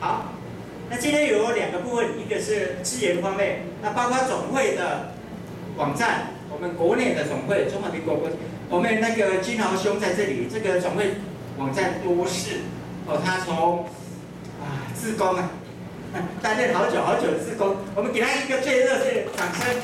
好，那今天有2个部分，一个是资源方面，那包括总会的网站，我们国内的总会，中华民国我们那个金豪兄在这里，这个总会网站多事他从志工担任好久的志工，我们给他一个最热烈的掌声。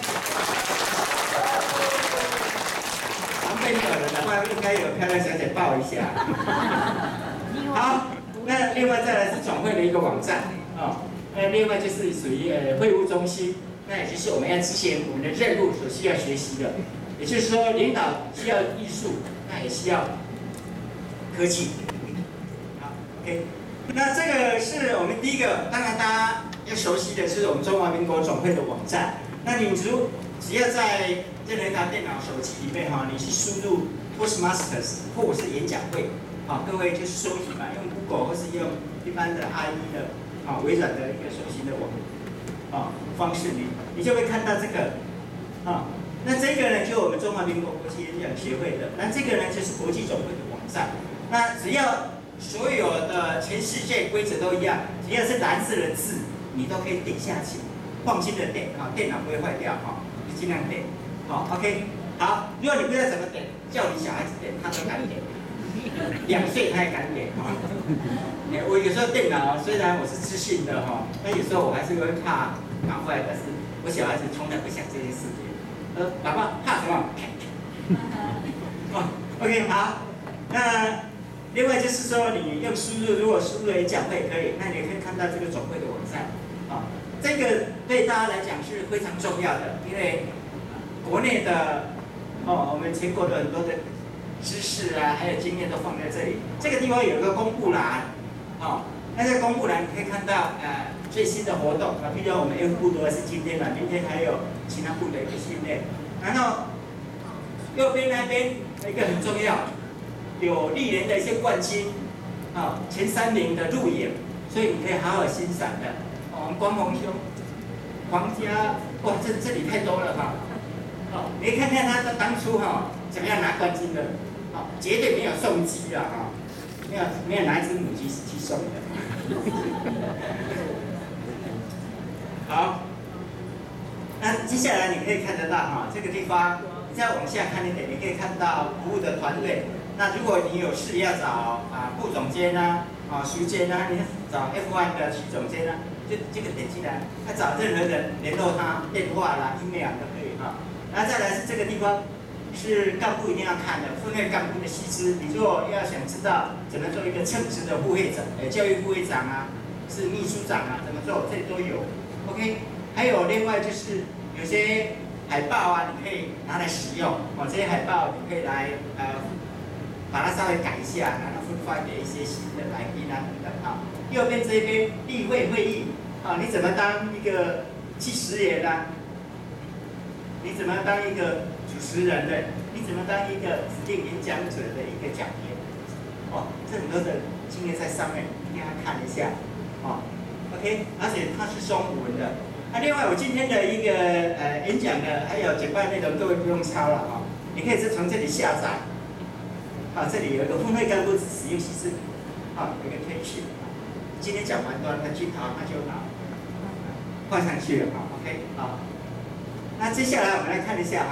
常被你人的话，应该有漂亮小姐抱一下。好，那另外再来是总会的一个网站另外就是属于会务中心，那也就是我们要执行我们的任务所需要学习的，也就是说领导需要艺术，那也需要科技。好 ，OK。那这个是我们第一个，当然大家要熟悉的是我们中华民国总会的网站。那你只要在任何一台电脑、手机里面你去输入 Toastmasters 或者是演讲会，各位就是搜寻嘛，用 Google 或是用一般的 IE 的微软的一个搜寻的方式，你就会看到这个那这个呢，就我们中华民国国际演讲协会的，那这个呢就是国际总会的网站。那只要所有的全世界规则都一样，只要是蓝色的字，你都可以点下去，放心的点电脑不会坏掉你尽量点OK。好，如果你不知道怎么点，叫你小孩子点，他都敢点，2岁他也敢点我有时候电脑虽然我是自信的但有时候我还是会怕搞坏，但是我小孩子从来不想这件事情。爸爸怕什么？OK 好，那。另外就是说，你用如果输入演讲会可以，那你可以看到这个总会的网站这个对大家来讲是非常重要的，因为国内的我们全国的很多的知识还有经验都放在这里。这个地方有一个公布栏那在公布栏你可以看到最新的活动譬如我们 F 部的是今天明天还有其他部的一个训练。然后右边那边一个很重要。有历年的一些冠军前3名的录影，所以你可以好好欣赏的。我们光宏兄、皇家，这里太多了你看看他当初怎么样拿冠军的，绝对没有送鸡没有拿一只母鸡去送的。好，那接下来你可以看得到这个地方，你再往下看一点，你可以看到服务的团队。那如果你有事要找部总监书监你找 F1 的区总监就这个点进来，他找任何人联络他，电话啦、email 都可以然后再来是这个地方是干部一定要看的，分会干部的须知。你如果要想知道怎么做一个称职的副会长、教育副会长是秘书长怎么做，这里都有。OK， 还有另外就是有些海报你可以拿来使用这些海报你可以来把它稍微改一下，然后分发给一些新的来宾等等右边这边例会会议你怎么当一个计时员你怎么当一个主持人的？你怎么当一个指定演讲者的一个讲员？这很多的经验在上面，一定要看一下OK， 而且它是中文的。另外我今天的一个演讲的还有简报内容，各位不用抄了你可以是从这里下载。这里有一个分会干部使用须知有一个推讯今天讲完他镜头他就放上去了OK 那接下来我们来看一下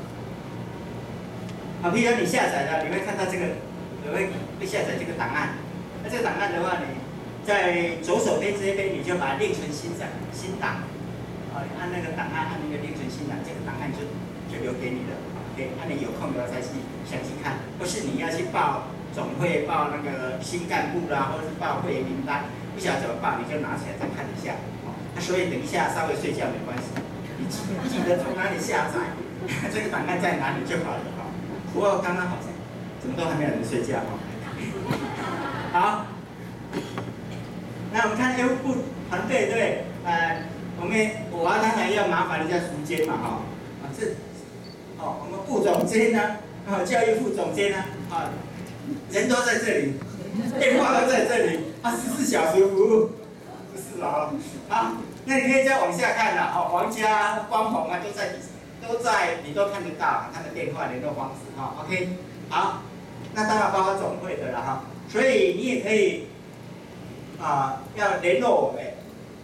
譬如你下载的，你会看到这个，你会被下载这个档案。那这个档案的话，你在左手边这一边，你就把它另存新档，按那个档案，按那个另存新档，这个档案就留给你了。OK， 你有空的话再去详细看，或是你要去报总会、报那个新干部啦，或者是报会员名单，不晓得怎么报，你就拿起来再看一下。所以等一下稍微睡觉没关系，你记得从哪里下载，这个档案在哪里就好了不过刚刚好像怎么都还没有人睡觉好，那我们看 F 部团队对，我当然要麻烦一下书监嘛我们副总监教育副总监人都在这里，电话都在这里，24小时服务，不是那你可以再往下看皇家、光宏都在，你都看得到他的电话联络方式OK， 好，那当然包括总会的了所以你也可以要联络我们，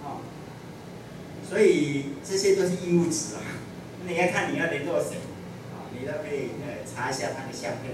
所以这些都是义务值啊。你要看你要联络谁，你都可以查一下他的相片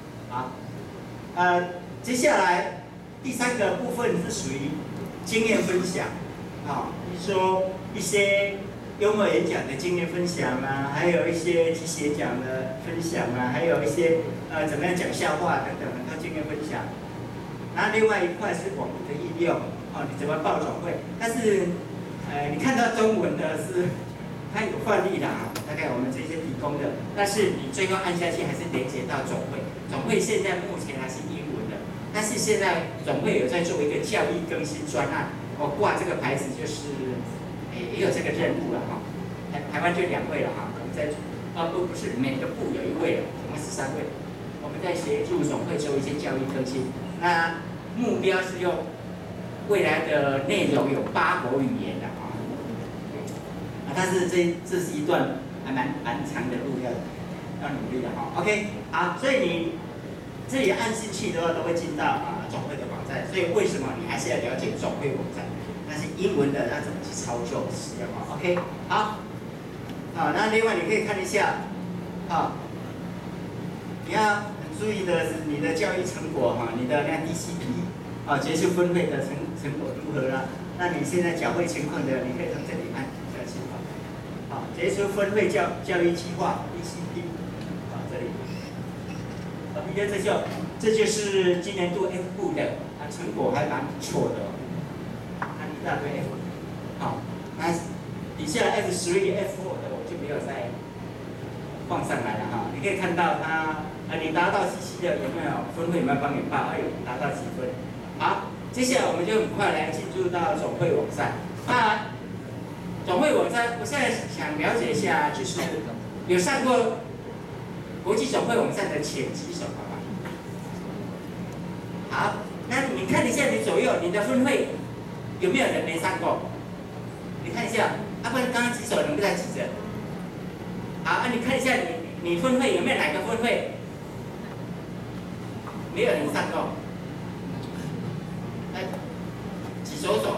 接下来第3个部分是属于经验分享，说一些幽默演讲的经验分享啊，还有一些即席讲的分享啊，还有一些怎么样讲笑话等等的经验分享。那另外一块是网络的应用，你怎么报总会？但是你看到中文的是它有范例的大概我们这些提供的，但是你最后按下去还是连接到总会。总会现在目前还是英文的，但是现在总会有在做一个教育更新专案，我挂这个牌子就是也有这个任务了台湾就2位了我们在不是每个部有1位了，总共13位，我们在协助总会做一些教育更新。那目标是用未来的内容有8国语言的但是这是一段还蛮长的路要努力的OK， 好，所以你这里按进去的话都会进到总会的网站，所以为什么你还是要了解总会网站？那是英文的，那怎么去操作使用OK， 好，那另外你可以看一下你要很注意的是你的教育成果你的那 DCP 结束分会的成果如何啦？那你现在缴会情况的，你可以从这里按下去结束分会教育计划 DCP 这里这就是今年度 F 部的成果还蛮不错的看一大堆 F 那底下 F3 F4 的我就没有再放上来了你可以看到它你达到CC的有没有分会有没有帮你报？有达到几分？好，接下来我们就很快来进入到总会网站。那总会网站，我现在想了解一下，就是有上过国际总会网站的前几手好，那你看一下你左右你的分会有没有人没上过？你看一下，不然刚刚举手你不在举着。好，你看一下你分会有没有哪个分会没有人上过？举手手。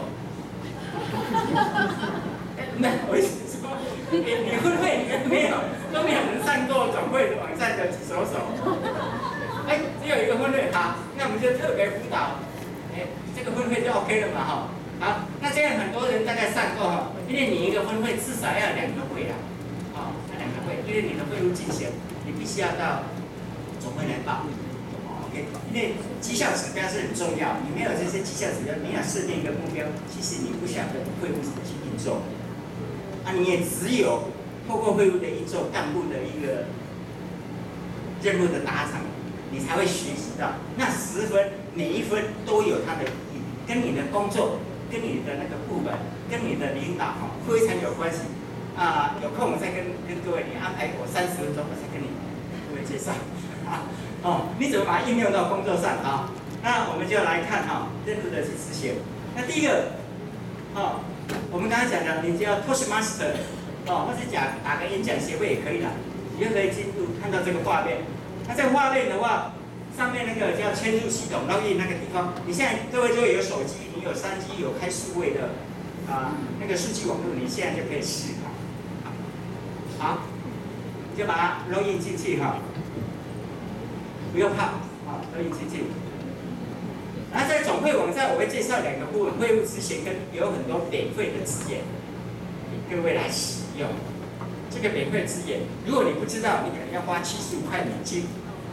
那我意思说，你分会都没有人上过总会网站的举手手。只有一个分会，好，那我们就特别辅导，这个分会就 OK 了嘛好，那这样很多人大概上过因为你一个分会至少要2个会啦，要2个会，因为你的会务进行，你必须要到总会来报，OK， 因为绩效指标是很重要，你没有这些绩效指标，你要设定一个目标，其实你不晓得会务怎么去运作，你也只有透过会务的运作，干部的一个任务的达成。你才会学习到那10分，每一分都有它的意义，跟你的工作、跟你的那个部门、跟你的领导非常有关系。有空我再跟各位你安排我30分钟，我再跟各位介绍。你怎么把它应用到工作上那我们就来看任务的去执行。那第一个我们刚才讲的，你只要 Toastmaster 或者打个演讲协会也可以啦，你就可以进入看到这个画面。那这个画面的话，上面那个叫嵌入系统 login 那个地方，你现在各位就会有手机，你有3G 有开数位的那个数据网络，你现在就可以试好，你就把它 login 进去不用怕login 进去。然后在总会网站，我会介绍2个部分，会务执行跟有很多免费的资源，给各位来使用。这个免费资源，如果你不知道，你可能要花75块美金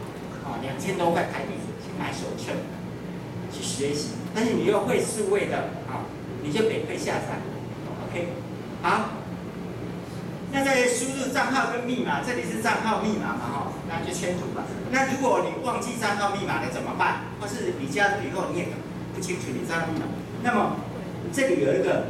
，2000多块台币去买手册，去学习。但是你又会数位的你就免费下载 ，OK， 好。那在输入账号跟密码，这里是账号密码嘛那就签注吧。那如果你忘记账号密码了怎么办？或是你加入以后你也不清楚你账号密码，那么这里有一个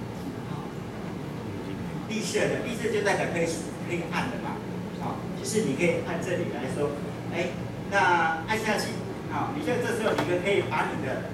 绿色的，绿色就代表可以按的嘛，就是你可以按这里来说，那按下去，你就这时候你就可以把你的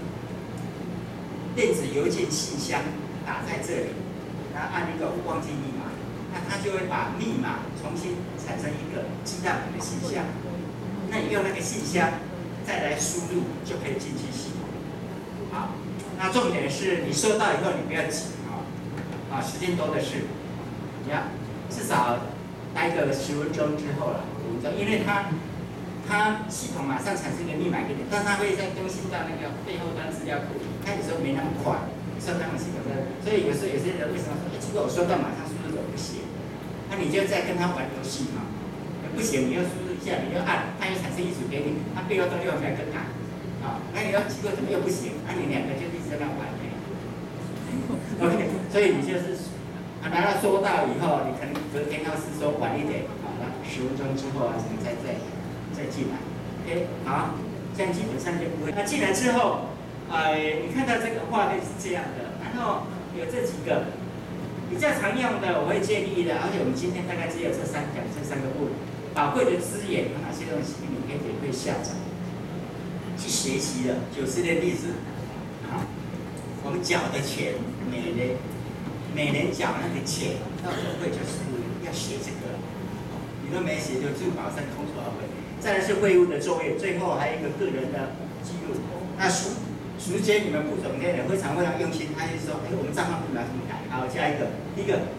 电子邮件信箱打在这里，然后按一个忘记密码，那它就会把密码重新产生一个寄到你的信箱，那你用那个信箱再来输入就可以进去系统。 好，那重点是你收到以后你不要急时间多的是，你要至少待个10分钟之后了，5分钟，因为它系统马上产生一个密码给你，但它会再更新到那个背后端资料库，它有时候没那么快，收到系统的，所以有些人为什么说，结果我收到马上输入怎么不行？那你就在跟他玩游戏嘛，不行你要输入一下，你要按，它又产生一组给你，它背后端又还更按，那你要结果怎么又不行？那你2个就一直在那玩OK， 所以你就是拿到收到以后，你可能隔天要是说晚一点，那10分钟之后什么再进来 ，OK， 好，这样基本上就不会。那进来之后，你看到这个画面是这样的，然后有这几个比较常用的，我会建议的，而且我们今天大概只有这3个部分，宝贵的资源有哪些东西，你可以下载去学习的。90的例子，我们缴的钱，每年缴那个钱，到时候会就是要写这个，你都没写就珠宝上空手而回。再来是会务的作业，最后还有一个个人的记录。那书记你们副总监也非常用心，他就说，我们账号密码怎么改？好，下一个，第一个，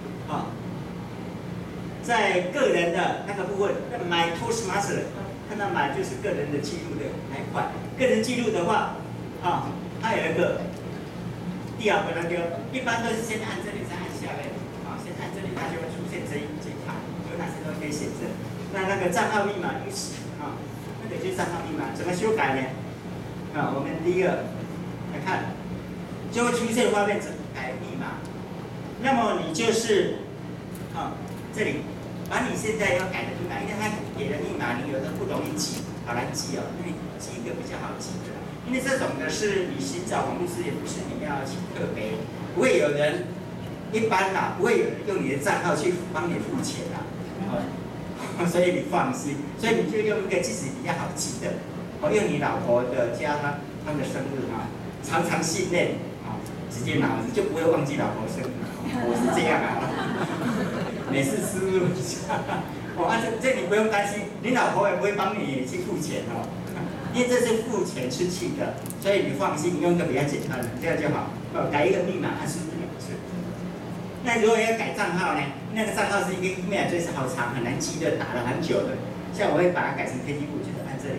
在个人的那个部分，那 My Toastmaster， 看到 My 就是个人的记录的那一块。个人记录的话，它有一个第2个那个，一般都是先按这里，再按下面，先按这里，它就会出现这一排，有哪些东西可以显示。那个账号密码那个就是账号密码，怎么修改呢？我们第一个来看，就会出现画面怎么改密码。那么你就是这里把你现在要改的密码，因为它给的密码你有的不容易记，好难记哦，因为记一个比较好记的。因为这种的是你寻找网络资源，不是你要去特别，不会有人一般不会有人用你的账号去帮你付钱所以你放心，所以你就用一个自己比较好记的，用你老婆的加她的生日常常训练直接脑子就不会忘记老婆生日，我是这样每次输入一下，这你不用担心，你老婆也不会帮你去付钱因为这是付钱出去的，所以你放心，你用一个比较简单的，这样就好。改一个密码，按输入2次。那如果要改账号呢？那个账号是一个 email， 最是好长，很难记的，打了很久的。像我会把它改成 KTV， 就是按这里。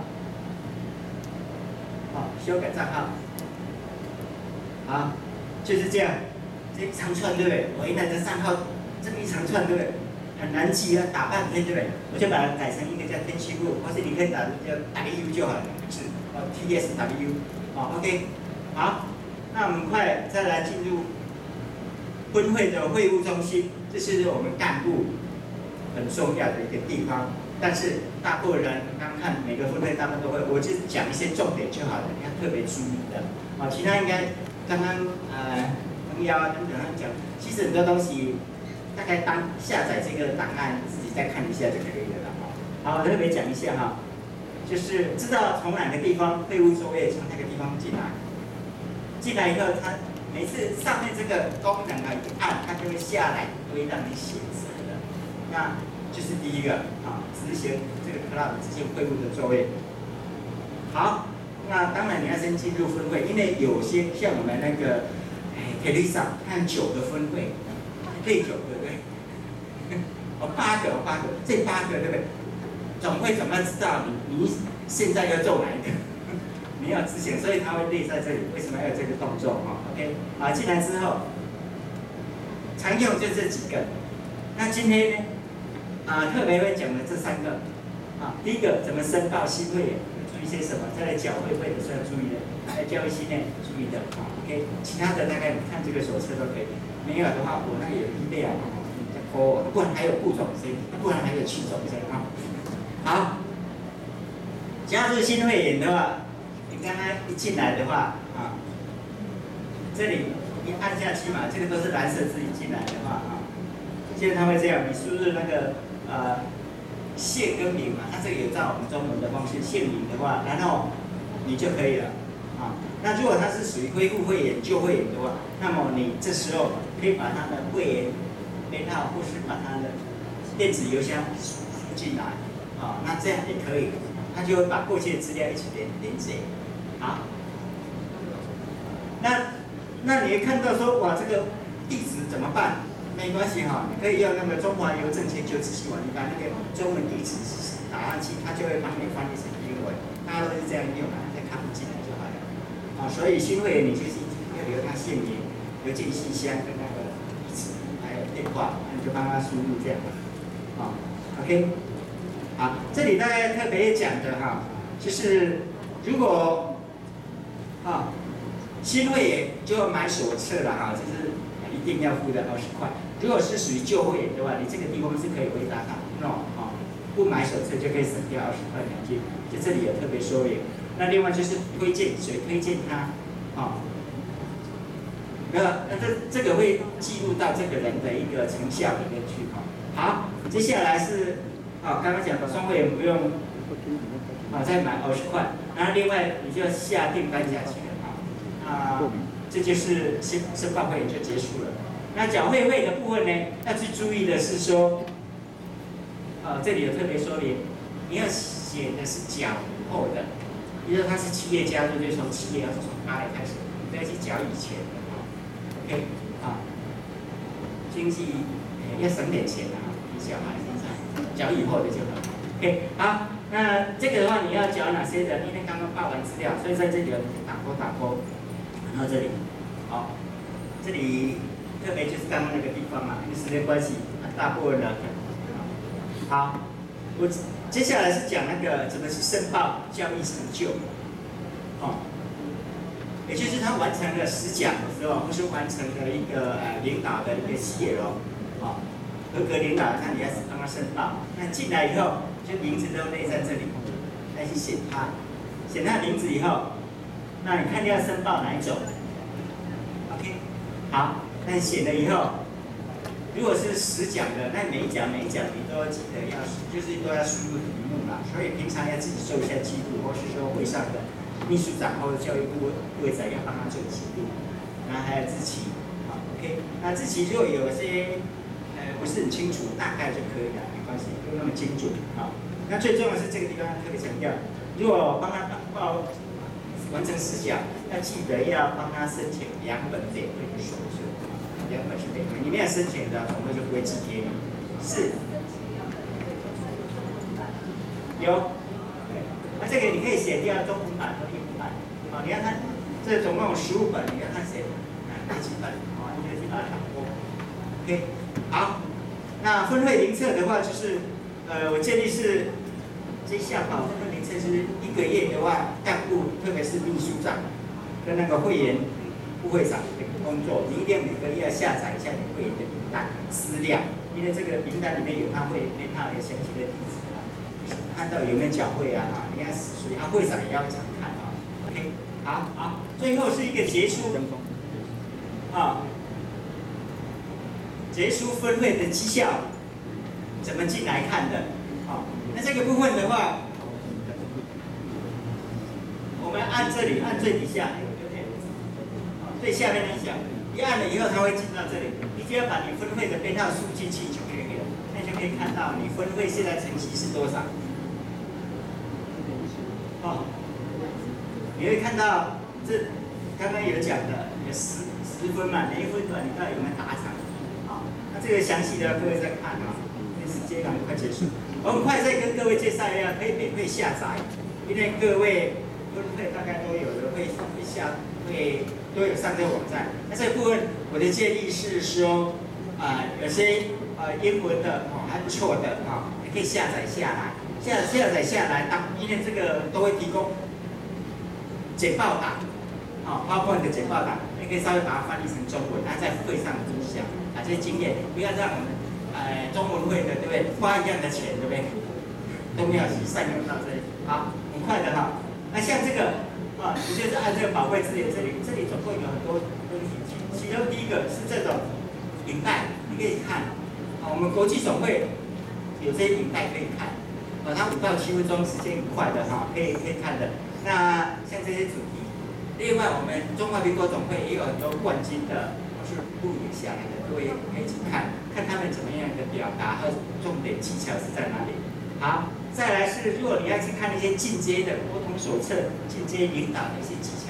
修改账号。好，就是这样，这一长串对不对？我一旦这账号这么一长串对不对？很难记打半天对不对？我就把它改成一个叫天气部，或是你可以打叫 W 就好了，是TSW OK， 好，那我们快再来进入分会的会务中心，这是我们干部很重要的一个地方。但是大部分人刚看每个分会他们都会，我就讲一些重点就好了，你要特别注意的其他应该刚刚朋友等等讲，其实很多东西。大概下载这个档案，自己再看一下就可以了好，特别讲一下就是知道从哪个地方会务作业从那个地方进来，进来以后，它每次上面这个功能一按，它就会下来，会让你写字的。那就是第一个执行这个 Cloud 执行会务的作业。好，那当然你要先进入分会，因为有些像我们那个Teresa， 它有9个分会。配9个对不对？8个，这8个对不对？总会怎么知道你现在要做哪一个？你要执行，所以它会列在这里。为什么要有这个动作？OK， 进来之后，常用就这几个。那今天呢，特别会讲的这3个第一个怎么申报新会员，注意些什么？再来缴会费的时候要注意的，来教育训练注意的OK， 其他的大概看这个手册都可以。没有的话，我那有1列不然还有副总监，不然还有区总监好，加入新会员的话，你刚刚一进来的话这里一按下去嘛，这个都是蓝色字一进来的话现在它会这样，你输入那个姓跟名嘛，它这个有照我们中文的方式，姓名的话，然后你就可以了那如果它是属于恢复会员、旧会员的话，那么你这时候可以把他的会员编号，或是把他的电子邮箱输进来那这样也可以，它就会把过去的资料一起连接。好， 那你会看到说，哇，这个地址怎么办？没关系哈，你可以用那个中华邮政全球资讯网，你把那个中文地址打上去，它就会帮你翻译成英文。大家都是这样用啊，再看不进来就好了。啊，所以新会员你就是要留他姓名、邮件信箱跟那个地址，还有电话，你就帮他输入这样。啊 ，OK。好，这里大概特别讲的哈，就是如果啊新会员就要买手册了哈，这是一定要付的20块。如果是属于旧会员的话，你这个地方是可以回答他 no 啊，不买手册就可以省掉20块美金，就这里有特别说明。那另外就是推荐谁推荐他啊，那这个会记录到这个人的一个成效里面去哈。好，接下来是。啊，刚刚讲的双会员不用再买20块，然后另外你就要下订单下去了啊，这就是申报会员就结束了。那缴会费的部分呢，要去注意的是说，这里有特别说明，你要写的是缴后的，比如说他是企业家，就从企业要从8月开始，不要去缴以前的啊 ，OK 啊，经济要省点钱啊，你小孩。缴以后的就好 ，OK， 好，那这个的话你要缴哪些的？因为刚刚报完资料，所以在这里打勾，然后这里，好，这里特别就是刚刚那个地方嘛，因为时间关系，大部分的，好，我接下来是讲那个怎么去申报交易成就，哦，也就是他完成了实讲的时候，或是完成了一个领导的一个企业哦，哦。合格领导，看你要帮他申报。那进来以后，就名字都列在这里，再去选他，选他名字以后，那你看你要申报哪一种 ？OK， 好，那你选了以后，如果是实讲的，那每一讲你都要记得就是都要输入题目啦。所以平常要自己做一下记录，或是说会上的秘书长或者教育部会长要帮他做记录，然后还有自期，好 ，OK， 那自期如果有些不是很清楚，大概就可以了，没关系，不用那么精准。好，那最重要的是这个地方特别强调，如果帮他完成实讲，要记得要帮他申请2本点会的手册，2本是点会，你没有申请的，总会就不会寄给你。是，有，那这个你可以写掉中文版和英文版。好，你要看，这总共有15本，你要看谁哪几本，好，你就去把它打勾。OK， 好。那分会名册的话，就是我建议是这下分会名册是1个月的话，干部特别是秘书长跟那个会员副会长的工作，你一定每个月要下载一下你会员的名单资料，因为这个名单里面有他会员他的详细的地址啊，看到有没有缴会啊，应该是属于会长也要常看啊。OK， 好，最后是一个结束啊。结出分会的绩效怎么进来看的？好，那这个部分的话，我们按这里，按最底下，最下面那一项，一按了以后，它会进到这里，你只要把你分会的编号输进去就可以了，那就可以看到你分会现在成绩是多少。哦，你会看到这刚刚有讲的，有10分嘛，每一分段你到底有没有达成？那这个详细的各位再看啊，因为时间赶快结束。我很快再跟各位介绍一下，可以免费下载，因为各位分会大概都有的会都有上这个网站。那这部分我的建议是说，有些英文的还不错的你可以下载下来，下载下来因为这个都会提供简报档，PowerPoint 的简报档，你可以稍微把它翻译成中文，然后在会上分享。这些经验，不要让我们中文会的，对不对？花一样的钱，对不对？都要去善用到这里。好，很快的哈。那像这个你就是按这个宝贵资源，这里总共有很多东西，其中第一个是这种影带，你可以看。我们国际总会有这些影带可以看。它5到7分钟，时间很快的可以看的。那像这些主题，另外我们中华民国总会也有很多冠军的。是录影下来的，各位可以去看他们怎么样的表达和重点技巧是在哪里。好，再来是如果你要去看一些进阶的沟通手册、进阶引导的一些技巧，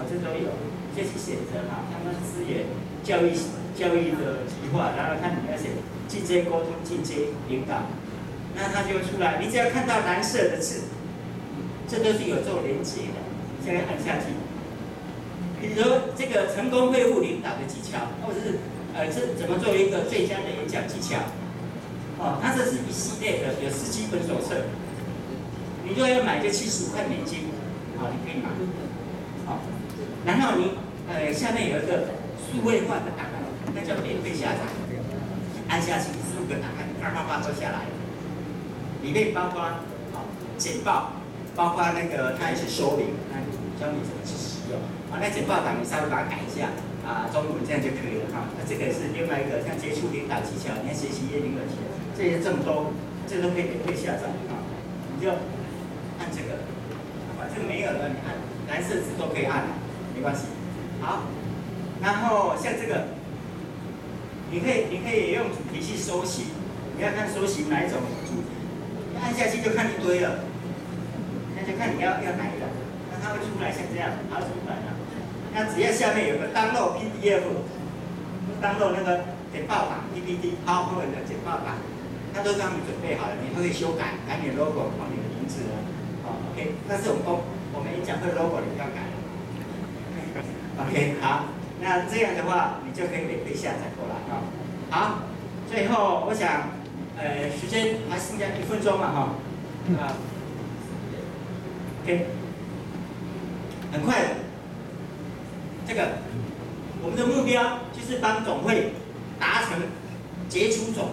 这都有，就去选择哈，他们资源教育的计划，然后看你要选进阶沟通、进阶领导，那它就出来。你只要看到蓝色的字，这都是有做连结的。现在按下去，比如说这个成功会晤领导的技巧，或者是这怎么做一个最佳的演讲技巧。哦，它这是一系列的，有17本手册。你如果要买就75块美金，好，你可以买。好，然后你下面有一个数位化的档案，那叫免费下载，按下去15个档案，啪啪啪都下来了。里面包括简报，包括那个它也是说明，那教你怎么去使用。啊，那简报档你稍微把它改一下。中文这样就可以了哈。那这个是另外一个像接触领导技巧，你要学习业领导技巧，这些这么多，这都可以免费下载啊。你就按这个，反正没有了，你按蓝色字都可以按，没关系。好，然后像这个，你可以用主题去搜寻，你要看搜寻哪一种主题，你按下去就看一堆了，那就看你要哪一个，那它会出来像这样，它出来了。那只要下面有个 download PDF，download 那个简报档 PPT、PowerPoint 的简报档，它都帮你准备好了，你都可以修改，改你的 logo， 放你的名字了。OK， 但是我们演讲会 logo 你不要改。OK， 好，那这样的话你就可以免费下载过来啊。好，最后我想，时间还剩下1分钟了哈。OK， 很快的。这个我们的目标就是帮总会达成杰出总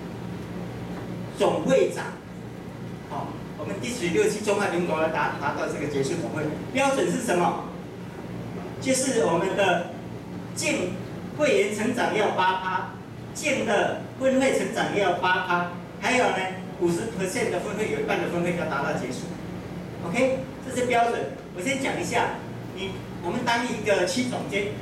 会长。好，我们第16期中华民国要达到这个杰出总会标准是什么？就是我们的净会员成长要8%，净的分会成长要8%，还有呢50% 的分会有一半的分会要达到结束。OK， 这是标准。我先讲一下，我们当一个区总监，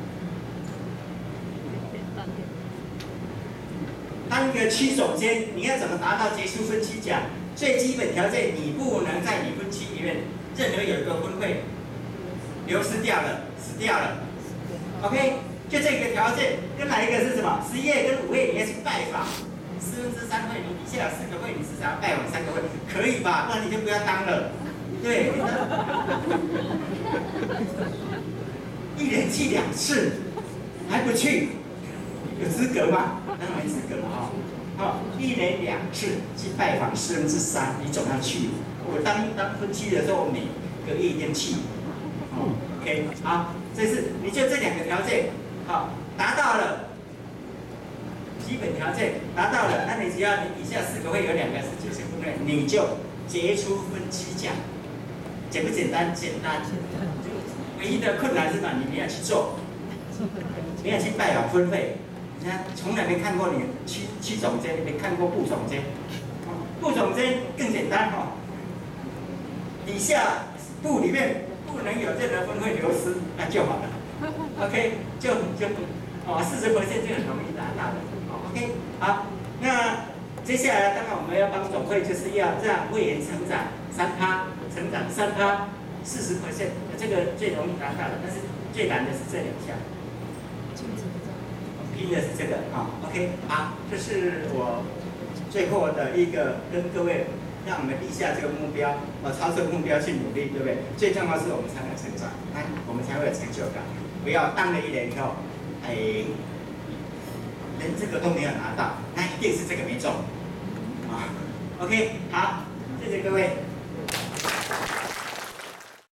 当一个区总监，你要怎么达到杰出分区奖？最基本条件，你不能在你分区里面任何有一个分会流失掉了、死掉了。OK， 就这个条件，跟哪一个是什么？11月跟5月你要去拜访3/4会，你底下有4个会，你至少要拜访3个会，可以吧？不然你就不要当了。对。1年去2次，还不去，有资格吗？当然没资格了1年2次去拜访3/4，你总要去。我当分区的时候，每个月一定去。OK， 好，这是你就这2个条件，好，达到了，基本条件达到了，那你只要你底下4个会有2个是90分的，你就杰出分区奖。简不简单？简单。唯一的困难是什么？你没有去做，没有去拜访分会，你看从来没看过你区总监，没看过部总监，部总监更简单底下部里面不能有任何分会流失，那就好了。OK， 就40%就很容易达到的。OK， 好，那接下来当然我们要帮总会，就是要让会员成长3%，成长3%。40%，这个最容易达到的，但是最难的是这2项。拼的是这个OK， 好，这是我最后的一个跟各位，让我们立下这个目标，朝这个目标去努力，对不对？最重要是我们才能成长，我们才会有成就感。不要当了1年以后，连这个都没有拿到，那一定是这个没中。OK， 好，谢谢各位。